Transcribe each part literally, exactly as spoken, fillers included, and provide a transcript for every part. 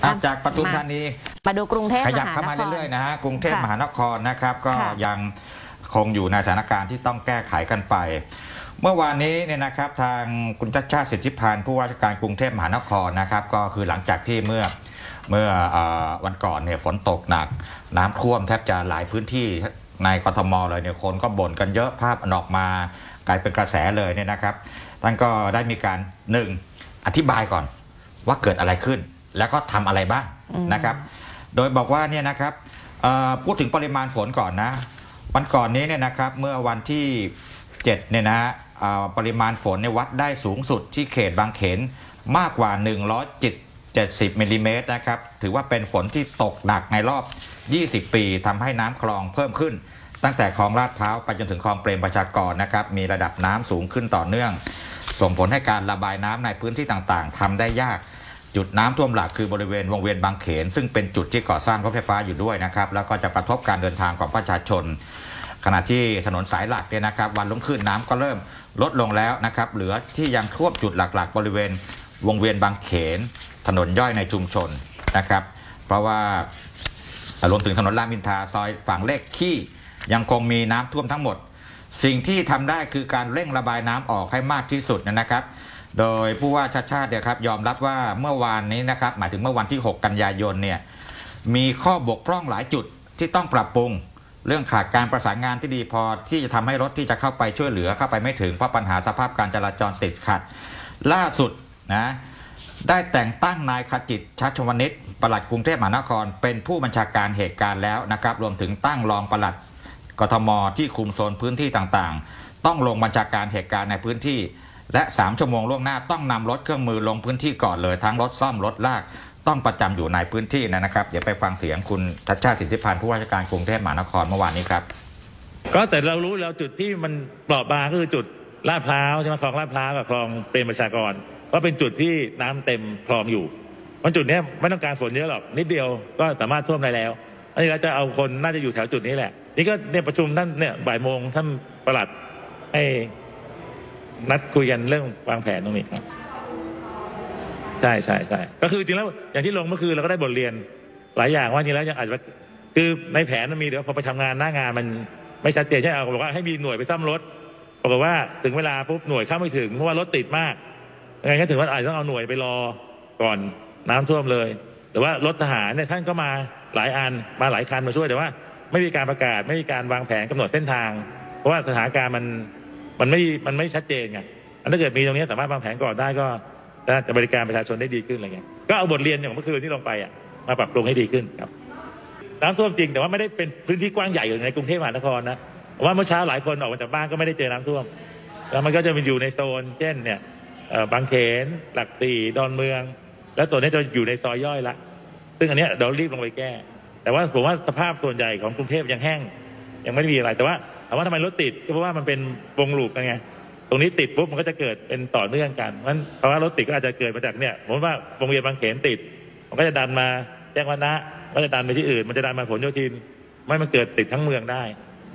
จากปทุมธานีมาดูกรุงเทพขยับเข้ามาเรื่อยๆนะฮะกรุงเทพมหานครนะครับก็ยังคงอยู่ในสถานการณ์ที่ต้องแก้ไขกันไปเมื่อวานนี้เนี่ยนะครับทางคุณชัชชาติสิทธิพันธ์ผู้ว่าราชการกรุงเทพมหานครนะครับก็คือหลังจากที่เมื่อเมื่อวันก่อนเนี่ยฝนตกหนักน้ำท่วมแทบจะหลายพื้นที่ในกทมเลยเนี่ยคนก็บ่นกันเยอะภาพออกมากลายเป็นกระแสเลยเนี่ยนะครับท่านก็ได้มีการหนึ่งอธิบายก่อนว่าเกิดอะไรขึ้นแล้วก็ทำอะไรบ้างนะครับโดยบอกว่าเนี่ยนะครับพูดถึงปริมาณฝนก่อนนะวันก่อนนี้เนี่ยนะครับเมื่อวันที่เจ็ดเนี่ยนะปริมาณฝนในวัดได้สูงสุดที่เขตบางเขนมากกว่าหนึ่งร้อยเจ็ดสิบมิลลิเมตรนะครับถือว่าเป็นฝนที่ตกหนักในรอบยี่สิบปีทำให้น้ำคลองเพิ่มขึ้นตั้งแต่คลองลาดพร้าวไปจนถึงคลองเปรมประชากรนะครับมีระดับน้ำสูงขึ้นต่อเนื่องส่งผลให้การระบายน้ำในพื้นที่ต่างๆทำได้ยากจุดน้ำท่วมหลักคือบริเวณวงเวียนบางเขนซึ่งเป็นจุดที่ก่อสร้างรถไฟฟ้าอยู่ด้วยนะครับแล้วก็จะกระทบการเดินทางของประชาชนขณะที่ถนนสายหลักเนี่ยนะครับวันรุ่งขึ้นน้ำก็เริ่มลดลงแล้วนะครับเหลือที่ยังท่วมจุดหลักๆบริเวณวงเวียนบางเขนถนนย่อยในชุมชนนะครับเพราะว่ารวมถึงถนนรามอินทราซอยฝั่งเลขขี้ยังคงมีน้ำท่วมทั้งหมดสิ่งที่ทำได้คือการเร่งระบายน้ำออกให้มากที่สุดนะครับโดยผู้ว่าชาติชาติเนี่ยครับยอมรับว่าเมื่อวานนี้นะครับหมายถึงเมื่อวันที่หกกันยายนเนี่ยมีข้อบกพร่องหลายจุดที่ต้องปรับปรุงเรื่องขาดการประสานงานที่ดีพอที่จะทำให้รถที่จะเข้าไปช่วยเหลือเข้าไปไม่ถึงเพราะปัญหาสภาพการจราจรติดขัดล่าสุดนะได้แต่งตั้งนายขจิตชัชวณิชปลัดกรุงเทพมหานครเป็นผู้บัญชาการเหตุการณ์แล้วนะครับรวมถึงตั้งรองปลัดกทมที่คุมโซนพื้นที่ต่างๆต้องลงบัญชาการเหตุการณ์ในพื้นที่และสามชั่วโมงล่วงหน้าต้องนำรถเครื่องมือลงพื้นที่ก่อนเลยทั้งรถซ่อมรถลากต้องประจำอยู่ในพื้นที่นะครับเดี๋ยวไปฟังเสียงคุณชัชชาติสิทธิพันธ์ผู้ว่าราชการกรุงเทพมหานครเมื่อวานนี้ครับก็แต่เรารู้แล้วจุดที่มันเปราะบางก็คือจุดลาดพร้าวใช่ไหมคลองลาดพร้าวกับคลองเปรมประชากรก็เป็นจุดที่น้ำเต็มคลองอยู่เพราะจุดนี้ไม่ต้องการฝนเยอะหรอกนิดเดียวก็สามารถท่วมได้แล้วอันนี้เราจะเอาคนน่าจะอยู่แถวจุดนี้แหละนี่ก็เนี่ยประชุมท่านเนี่ยบ่ายโมงท่านปลัดให้นัดคุยกันเรื่องวางแผนตรงนี้ครับใช่ใช่ใช่ก็คือจริงแล้วอย่างที่ลงเมื่อคืนเราก็ได้บทเรียนหลายอย่างว่าจริงแล้วยังอาจจะคือในแผนมันมีเดี๋ยวพอไปทำงานหน้างานมันไม่ชัดเจนใช่ไหมบอกว่าให้มีหน่วยไปซ่อมรถบอกว่าถึงเวลาปุ๊บหน่วยเข้าไม่ถึงเพราะว่ารถติดมากยังไงก็ถึงว่าอาจจะต้องเอาหน่วยไปรอก่อนน้ำท่วมเลยแต่ว่ารถทหารเนี่ยท่านก็มาหลายอันมาหลายคันมาช่วยแต่ว่าไม่มีการประกาศไม่มีการวางแผนกำหนดเส้นทางเพราะว่าสถานการณ์มันมันไม่มันไม่ชัดเจนไงถ้าเกิดมีตรงนี้สามารถวางแผนก่อนได้ก็จะบริการประชาชนได้ดีขึ้นอะไรเงี้ยก็เอาบทเรียนอย่างเมื่อคืนที่ลงไปอ่ะมาปรับปรุงให้ดีขึ้นครับน้ำท่วมจริงแต่ว่าไม่ได้เป็นพื้นที่กว้างใหญ่อยู่ในกรุงเทพมหานครนะว่าเมื่อเช้าหลายคนออกมาจากบ้านก็ไม่ได้เจอน้ำท่วมแล้วมันก็จะมีอยู่ในโซนเช่นเนี่ยบางเขนหลักสี่ดอนเมืองแล้วตัวนี้จะอยู่ในซอยย่อยละซึ่งอันนี้เรารีบลงไปแก้แต่ว่าผมว่าสภาพส่วนใหญ่ของกรุงเทพยังแห้งยังไม่มีอะไรแต่ว่าถามว่าทำไมรถติดก็เพราะว่ามันเป็นวงลูปไงตรงนี้ติดปุ๊บมันก็จะเกิดเป็นต่อเนื่องกันเพราะฉะนั้นภาวะรถติดก็อาจจะเกิดมาจากเนี่ยผมว่าวงเวียนบางเขนติดมันก็จะดันมาแจ้งวัฒนะก็จะดันไปที่อื่นมันจะดันมาผลโยธินไม่มันเกิดติดทั้งเมืองได้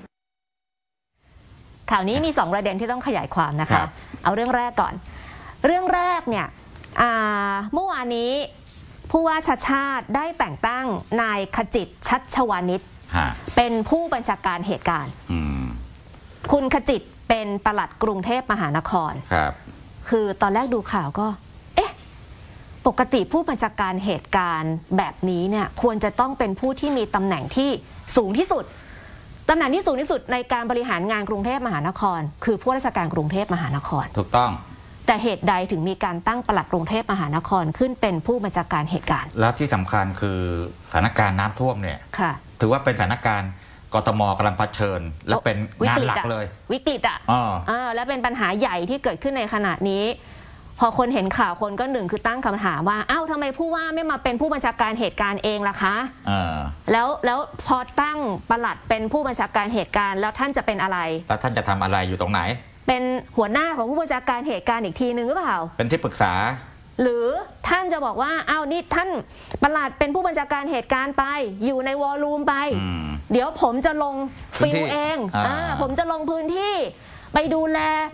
ข่าวนี้มีสองประเด็นที่ต้องขยายความนะคะเอาเรื่องแรกก่อนเรื่องแรกเนี่ยเมื่อวานนี้ผู้ว่าชาติชาติได้แต่งตั้งนายขจิตชัชวานิชเป็นผู้บัญชาการเหตุการณ์คุณขจิตเป็นปลัดกรุงเทพมหานครครับคือตอนแรกดูข่าวก็เอ๊ะปกติผู้บัญชาการเหตุการณ์แบบนี้เนี่ยควรจะต้องเป็นผู้ที่มีตำแหน่งที่สูงที่สุดตำแหน่งที่สูงที่สุดในการบริหารงานกรุงเทพมหานครคือผู้ราชการกรุงเทพมหานครถูกต้องแต่เหตุใดถึงมีการตั้งปลัดกรุงเทพมหานครขึ้นเป็นผู้บัญชาการเหตุการณ์แล้วที่สำคัญคือสถานการณ์น้ำท่วมเนี่ยถือว่าเป็นสถานการณ์กทมกำลังเผชิญและเป็นงานหลักเลยวิกฤตอ่ะอ่าและเป็นปัญหาใหญ่ที่เกิดขึ้นในขณะนี้พอคนเห็นข่าวคนก็หนึ่งคือตั้งคำถามว่าอ้าวทำไมผู้ว่าไม่มาเป็นผู้บัญชาการเหตุการณ์เองล่ะคะแล้วแล้วพอตั้งปลัดเป็นผู้บัญชาการเหตุการณ์แล้วท่านจะเป็นอะไรแล้วท่านจะทำอะไรอยู่ตรงไหนเป็นหัวหน้าของผู้บัญชาการเหตุการณ์อีกทีนึงหรือเปล่าเป็นที่ปรึกษาหรือท่านจะบอกว่าอ้าวนี่ท่านปลัดเป็นผู้บัญชาการเหตุการณ์ไปอยู่ในวอลลุ่มไปเดี๋ยวผมจะลงฟิลเองอ่าผมจะลงพื้นที่ไปดูแล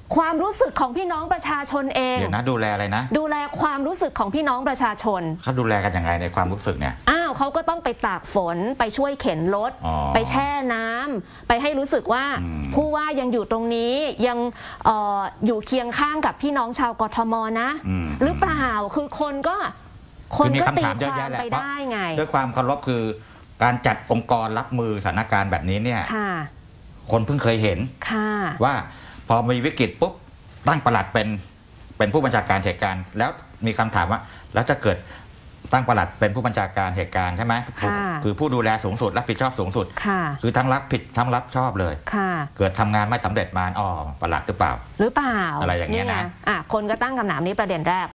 ความรู้สึกของพี่น้องประชาชนเองเดี๋ยวนะดูแลอะไรนะดูแลความรู้สึกของพี่น้องประชาชนเขาดูแลกันยังไงในความรู้สึกเนี่ยอ้าวเขาก็ต้องไปตากฝนไปช่วยเข็นรถไปแช่น้ำไปให้รู้สึกว่าผู้ว่ายังอยู่ตรงนี้ยัง เอ่อ อยู่เคียงข้างกับพี่น้องชาวกทมนะหรือเปล่าคือคนก็คนก็ตีความไปได้ไงด้วยความเคารพคือการจัดองค์กรรับมือสถานการณ์แบบนี้เนี่ยคนเพิ่งเคยเห็นว่าพอมีวิกฤตปุ๊บตั้งปลัดเป็นเป็นผู้บัญชาการเหตุการณ์แล้วมีคำถามว่าแล้วจะเกิดตั้งปลัดเป็นผู้บัญชาการเหตุการณ์ใช่ไหมคือผู้ดูแลสูงสุดรับผิดชอบสูงสุดคือทั้งรับผิดทั้งรับชอบเลยเกิดทำงานไม่สำเร็จมาอ๋อปลัดหรือเปล่าหรือเปล่าอะไรอย่างเงี้ยนะอ่ะคนก็ตั้งคำถามนี้ประเด็นแรก